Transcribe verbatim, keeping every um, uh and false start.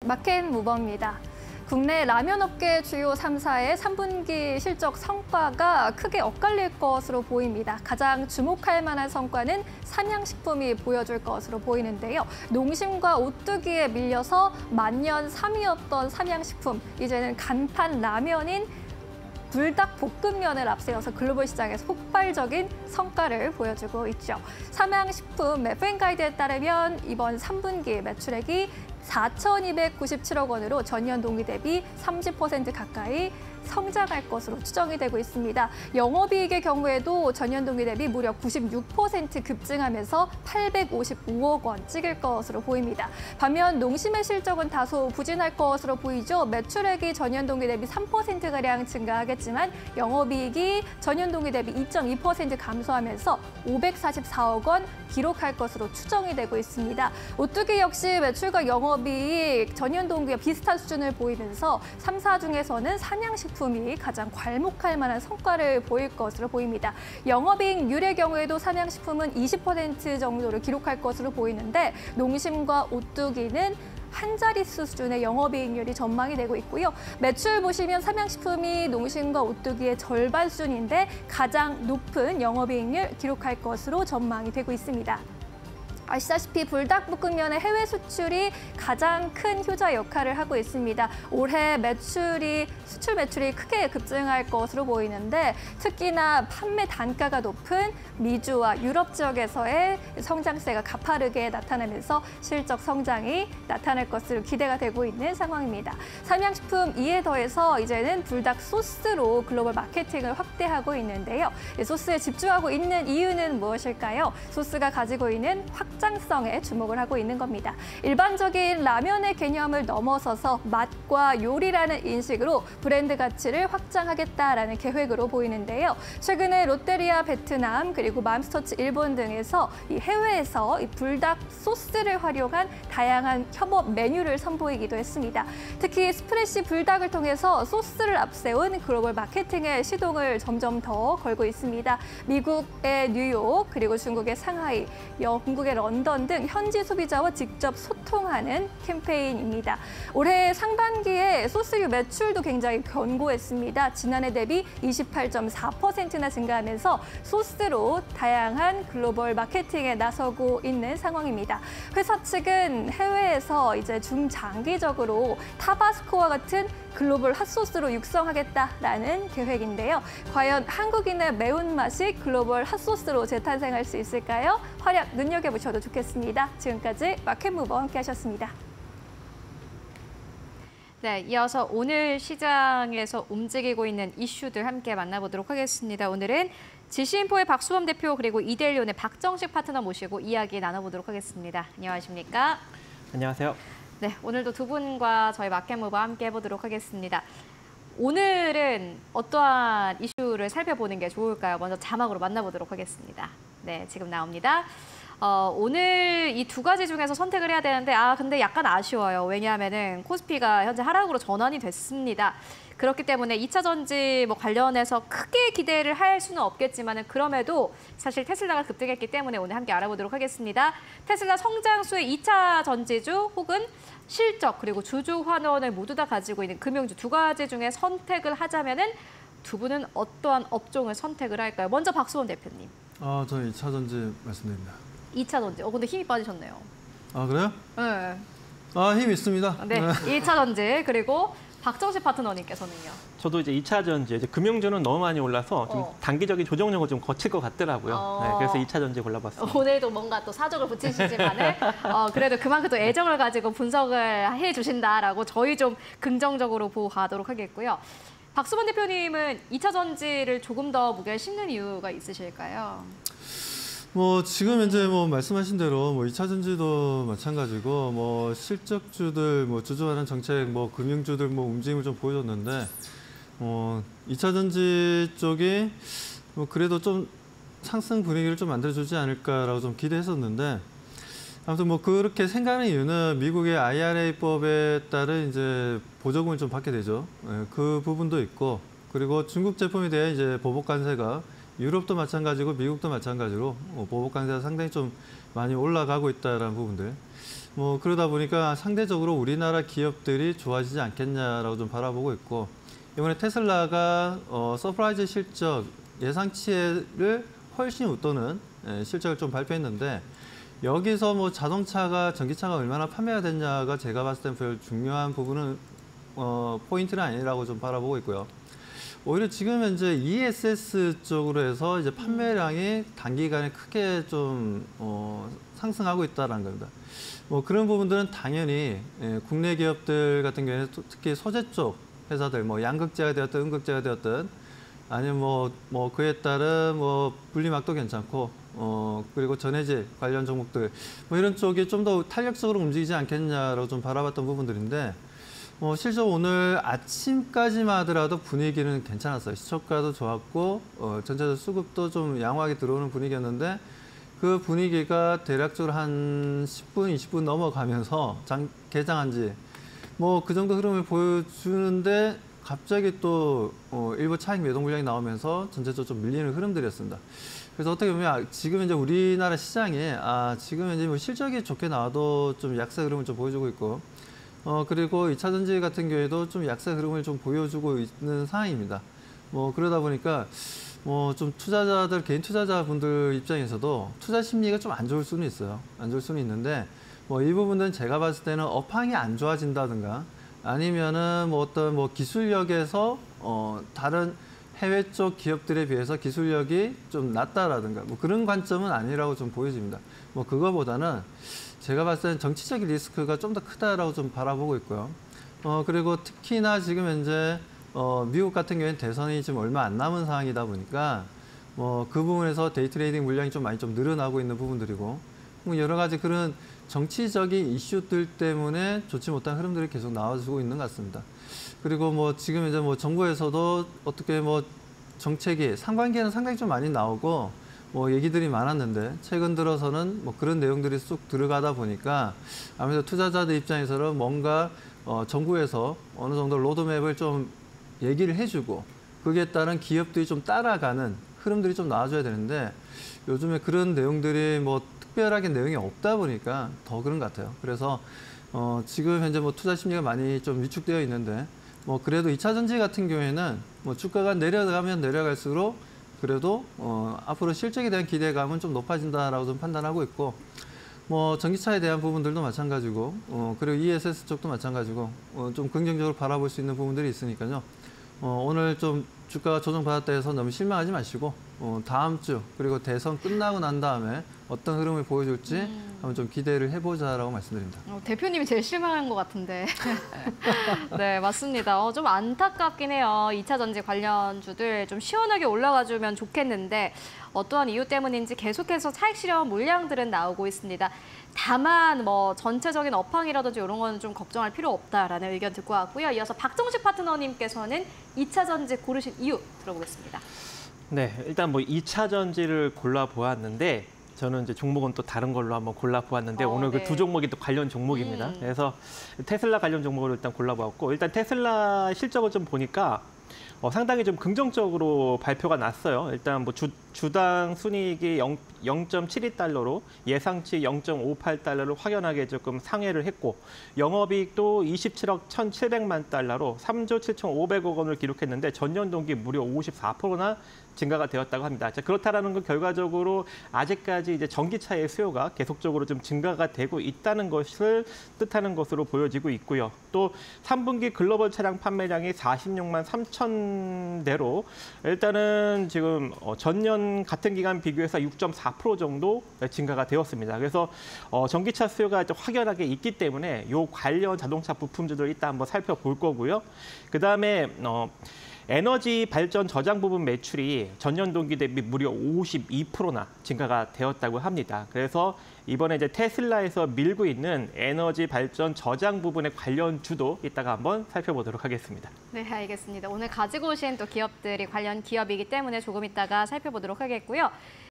마켓 무버입니다. 국내 라면 업계 주요 삼 사의 삼 분기 실적 성과가 크게 엇갈릴 것으로 보입니다. 가장 주목할 만한 성과는 삼양식품이 보여줄 것으로 보이는데요. 농심과 오뚜기에 밀려서 만년 삼 위였던 삼양식품, 이제는 간판 라면인 불닭볶음면을 앞세워서 글로벌 시장에서 폭발적인 성과를 보여주고 있죠. 삼양식품 매프앤가이드에 따르면 이번 삼 분기 매출액이 사천이백구십칠억 원으로 전년 동기 대비 삼십 퍼센트 가까이 성장할 것으로 추정이 되고 있습니다. 영업이익의 경우에도 전년 동기 대비 무려 구십육 퍼센트 급증하면서 팔백오십오억 원 찍을 것으로 보입니다. 반면 농심의 실적은 다소 부진할 것으로 보이죠. 매출액이 전년 동기 대비 삼 퍼센트가량 증가하겠지만 영업이익이 전년 동기 대비 이 점 이 퍼센트 감소하면서 오백사십사억 원 기록할 것으로 추정이 되고 있습니다. 오뚜기 역시 매출과 영업이익 전년 동기와 비슷한 수준을 보이면서 삼 사 중에서는 삼양식품 이 가장 괄목할 만한 성과를 보일 것으로 보입니다. 영업이익률의 경우에도 삼양식품은 이십 퍼센트 정도를 기록할 것으로 보이는데 농심과 오뚜기는 한 자릿수 수준의 영업이익률이 전망이 되고 있고요. 매출 보시면 삼양식품이 농심과 오뚜기의 절반 수준인데 가장 높은 영업이익률 기록할 것으로 전망이 되고 있습니다. 아시다시피 불닭볶음면의 해외 수출이 가장 큰 효자 역할을 하고 있습니다. 올해 매출이 수출 매출이 크게 급증할 것으로 보이는데 특히나 판매 단가가 높은 미주와 유럽 지역에서의 성장세가 가파르게 나타나면서 실적 성장이 나타날 것으로 기대가 되고 있는 상황입니다. 삼양식품 이에 더해서 이제는 불닭 소스로 글로벌 마케팅을 확대하고 있는데요. 소스에 집중하고 있는 이유는 무엇일까요? 소스가 가지고 있는 확 확장성에 주목을 하고 있는 겁니다. 일반적인 라면의 개념을 넘어서서 맛과 요리라는 인식으로 브랜드 가치를 확장하겠다라는 계획으로 보이는데요. 최근에 롯데리아 베트남 그리고 맘스터치 일본 등에서 이 해외에서 이 불닭 소스를 활용한 다양한 협업 메뉴를 선보이기도 했습니다. 특히 스프레시 불닭을 통해서 소스를 앞세운 글로벌 마케팅에 시동을 점점 더 걸고 있습니다. 미국의 뉴욕 그리고 중국의 상하이, 영국의 런던 등 현지 소비자와 직접 소통하는 캠페인입니다. 올해 상반기에 소스류 매출도 굉장히 견고했습니다. 지난해 대비 이십팔 점 사 퍼센트나 증가하면서 소스로 다양한 글로벌 마케팅에 나서고 있는 상황입니다. 회사 측은 해외에서 이제 중장기적으로 타바스코와 같은 글로벌 핫소스로 육성하겠다라는 계획인데요. 과연 한국인의 매운맛이 글로벌 핫소스로 재탄생할 수 있을까요? 활약 눈여겨보셔도 좋겠습니다. 지금까지 마켓무버 함께 하셨습니다. 네, 이어서 오늘 시장에서 움직이고 있는 이슈들 함께 만나보도록 하겠습니다. 오늘은 지시인포의 박수범 대표 그리고 이데일리온의 박정식 파트너 모시고 이야기 나눠보도록 하겠습니다. 안녕하십니까? 안녕하세요. 네, 오늘도 두 분과 저희 마켓무버 함께 해보도록 하겠습니다. 오늘은 어떠한 이슈를 살펴보는 게 좋을까요? 먼저 자막으로 만나보도록 하겠습니다. 네, 지금 나옵니다. 어, 오늘 이 두 가지 중에서 선택을 해야 되는데 아 근데 약간 아쉬워요. 왜냐하면은 코스피가 현재 하락으로 전환이 됐습니다. 그렇기 때문에 이 차 전지 뭐 관련해서 크게 기대를 할 수는 없겠지만은 그럼에도 사실 테슬라가 급등했기 때문에 오늘 함께 알아보도록 하겠습니다. 테슬라 성장수의 이 차 전지주 혹은 실적 그리고 주주 환원을 모두 다 가지고 있는 금융주 두 가지 중에 선택을 하자면은 두 분은 어떠한 업종을 선택을 할까요? 먼저 박수원 대표님. 아, 저는 이 차 전지 말씀드립니다. 이 차 전지. 어 근데 힘이 빠지셨네요. 아, 그래요? 네. 아, 힘 있습니다. 네, 일 차 전지 그리고 박정식 파트너님께서는요. 저도 이제 이 차 전지, 이제 금융주는 너무 많이 올라서 좀 어. 단기적인 조정력을 좀 거칠 것 같더라고요. 어. 네, 그래서 이 차 전지 골라봤습니다. 오늘도 뭔가 또 사족을 붙이시지만은 어, 그래도 그만큼 또 애정을 가지고 분석을 해주신다라고 저희 좀 긍정적으로 보고 가도록 하겠고요. 박수범 대표님은 이 차 전지를 조금 더 무게를 싣는 이유가 있으실까요? 뭐 지금 현재 뭐 말씀하신 대로 뭐 이 차 전지도 마찬가지고 뭐 실적주들 뭐 주주환원 정책 뭐 금융주들 뭐 움직임을 좀 보여줬는데 어 이 차 전지 쪽이 뭐 그래도 좀 상승 분위기를 좀 만들어주지 않을까라고 좀 기대했었는데 아무튼 뭐 그렇게 생각하는 이유는 미국의 아이알에이법에 따른 이제 보조금을 좀 받게 되죠. 그 부분도 있고 그리고 중국 제품에 대한 이제 보복 관세가 유럽도 마찬가지고 미국도 마찬가지로 보복 관세가 상당히 좀 많이 올라가고 있다는 부분들. 뭐 그러다 보니까 상대적으로 우리나라 기업들이 좋아지지 않겠냐라고 좀 바라보고 있고 이번에 테슬라가 어, 서프라이즈 실적 예상치를 훨씬 웃도는 예, 실적을 좀 발표했는데 여기서 뭐 자동차가 전기차가 얼마나 판매가 됐냐가 제가 봤을 땐 별 중요한 부분은 어, 포인트는 아니라고 좀 바라보고 있고요. 오히려 지금 현재 이에스에스 쪽으로 해서 이제 판매량이 단기간에 크게 좀 어, 상승하고 있다는 겁니다. 뭐 그런 부분들은 당연히 예, 국내 기업들 같은 경우에는 특히 소재 쪽 회사들, 뭐 양극재가 되었든 음극재가 되었든 아니면 뭐, 뭐 그에 따른 뭐 분리막도 괜찮고 어 그리고 전해질 관련 종목들 뭐 이런 쪽이 좀 더 탄력적으로 움직이지 않겠냐라고 좀 바라봤던 부분들인데 어 실제로 오늘 아침까지만 하더라도 분위기는 괜찮았어요. 시초가도 좋았고 어 전체적 수급도 좀 양호하게 들어오는 분위기였는데 그 분위기가 대략적으로 한 십 분, 이십 분 넘어가면서 장, 개장한 지 뭐 그 정도 흐름을 보여주는데 갑자기 또 어, 일부 차익 매도 물량이 나오면서 전체적으로 좀 밀리는 흐름들이었습니다. 그래서 어떻게 보면 지금 이제 우리나라 시장에 아 지금 이제 뭐 실적이 좋게 나와도 좀 약세 흐름을 좀 보여주고 있고 어 그리고 이차 전지 같은 경우에도 좀 약세 흐름을 좀 보여주고 있는 상황입니다. 뭐 그러다 보니까 뭐 좀 투자자들 개인 투자자분들 입장에서도 투자 심리가 좀 안 좋을 수는 있어요. 안 좋을 수는 있는데 뭐 이 부분은 제가 봤을 때는 업황이 안 좋아진다든가 아니면은 뭐 어떤 뭐 기술력에서 어 다른 해외 쪽 기업들에 비해서 기술력이 좀 낮다라든가 뭐 그런 관점은 아니라고 좀 보여집니다. 뭐 그거보다는 제가 봤을 때는 정치적인 리스크가 좀 더 크다라고 좀 바라보고 있고요. 어 그리고 특히나 지금 현재 어 미국 같은 경우에는 대선이 지금 얼마 안 남은 상황이다 보니까 뭐 그 부분에서 데이 트레이딩 물량이 좀 많이 좀 늘어나고 있는 부분들이고 뭐 여러 가지 그런 정치적인 이슈들 때문에 좋지 못한 흐름들이 계속 나와주고 있는 것 같습니다. 그리고 뭐 지금 이제 뭐 정부에서도 어떻게 뭐 정책이 상반기에는 상당히 좀 많이 나오고 뭐 얘기들이 많았는데 최근 들어서는 뭐 그런 내용들이 쑥 들어가다 보니까 아무래도 투자자들 입장에서는 뭔가 어 정부에서 어느 정도 로드맵을 좀 얘기를 해주고 거기에 따른 기업들이 좀 따라가는 흐름들이 좀 나와줘야 되는데 요즘에 그런 내용들이 뭐 특별하게 내용이 없다 보니까 더 그런 것 같아요. 그래서 어 지금 현재 뭐 투자 심리가 많이 좀 위축되어 있는데 뭐 그래도 이차 전지 같은 경우에는 뭐 주가가 내려가면 내려갈수록 그래도 어 앞으로 실적에 대한 기대감은 좀 높아진다라고 좀 판단하고 있고 뭐 전기차에 대한 부분들도 마찬가지고 어 그리고 이에스에스 쪽도 마찬가지고 어 좀 긍정적으로 바라볼 수 있는 부분들이 있으니까요. 어 오늘 좀 주가가 조정받았다 해서 너무 실망하지 마시고 어 다음 주 그리고 대선 끝나고 난 다음에 어떤 흐름을 보여줄지 음. 한번 좀 기대를 해보자라고 말씀드립니다. 어, 대표님이 제일 실망한 것 같은데. 네, 맞습니다. 어, 좀 안타깝긴 해요. 이차 전지 관련주들 좀 시원하게 올라가주면 좋겠는데 어떠한 이유 때문인지 계속해서 차익 실현 물량들은 나오고 있습니다. 다만 뭐 전체적인 업황이라든지 이런 거는 좀 걱정할 필요 없다라는 의견 듣고 왔고요. 이어서 박정식 파트너님께서는 이차 전지 고르신 이유 들어보겠습니다. 네, 일단 뭐 이차 전지를 골라보았는데 저는 이제 종목은 또 다른 걸로 한번 골라보았는데 어, 오늘 네. 그 두 종목이 또 관련 종목입니다. 음. 그래서 테슬라 관련 종목으로 일단 골라보았고 일단 테슬라 실적을 좀 보니까 어, 상당히 좀 긍정적으로 발표가 났어요. 일단 뭐 주, 주당 순이익이 영 점 칠이 달러로 예상치 영 점 오팔 달러를 확연하게 조금 상회를 했고 영업이익도 이십칠억 천칠백만 달러로 삼조 칠천오백억 원을 기록했는데 전년 동기 무려 오십사 퍼센트나 증가가 되었다고 합니다. 자, 그렇다라는 건 결과적으로 아직까지 이제 전기차의 수요가 계속적으로 좀 증가가 되고 있다는 것을 뜻하는 것으로 보여지고 있고요. 또 삼 분기 글로벌 차량 판매량이 사십육만 삼천 대로 일단은 지금 전년 같은 기간 비교해서 육 점 사 퍼센트 정도 증가가 되었습니다. 그래서 전기차 수요가 확연하게 있기 때문에 이 관련 자동차 부품주들 일단 한번 살펴볼 거고요. 그다음에 어, 에너지 발전 저장 부분 매출이 전년 동기 대비 무려 오십이 퍼센트나 증가가 되었다고 합니다. 그래서 이번에 이제 테슬라에서 밀고 있는 에너지 발전 저장 부분의 관련주도 이따가 한번 살펴보도록 하겠습니다. 네, 알겠습니다. 오늘 가지고 오신 또 기업들이 관련 기업이기 때문에 조금 이따가 살펴보도록 하겠고요.